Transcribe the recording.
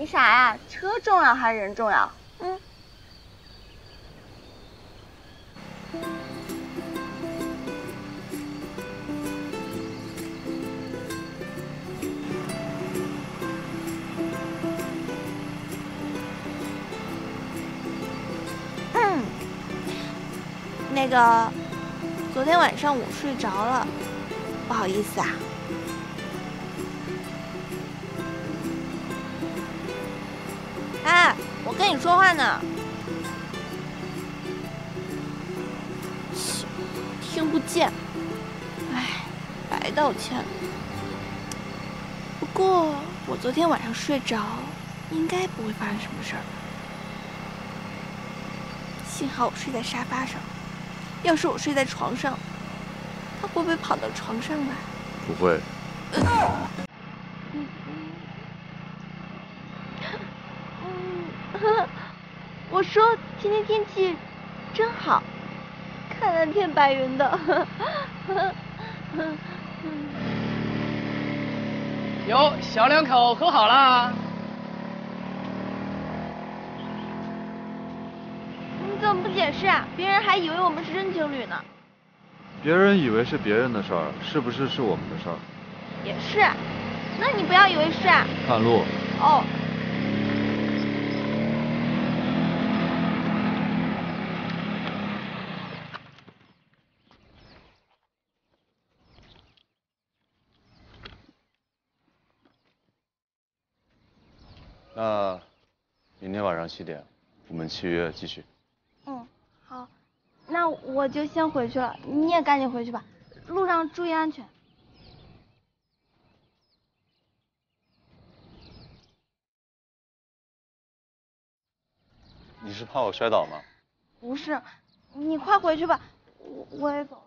你傻呀？车重要还是人重要？嗯。 那个，昨天晚上我睡着了，不好意思啊。哎，我跟你说话呢。切，听不见。哎，白道歉了。不过我昨天晚上睡着，应该不会发生什么事儿。幸好我睡在沙发上。要是我睡在床上，他会不会跑到床上来？ 不会。 我说今天天气真好，看蓝天白云的。 哟，小两口和好啦？ 你怎么不解释啊？别人还以为我们是真情侣呢。 别人以为是别人的事儿，是不是我们的事儿？ 也是，那你不要以为是啊。 看路。 哦。 那明天晚上7点，我们契约继续。 嗯，好，那我就先回去了，你也赶紧回去吧，路上注意安全。 你是怕我摔倒吗？ 不是，你快回去吧，我也走。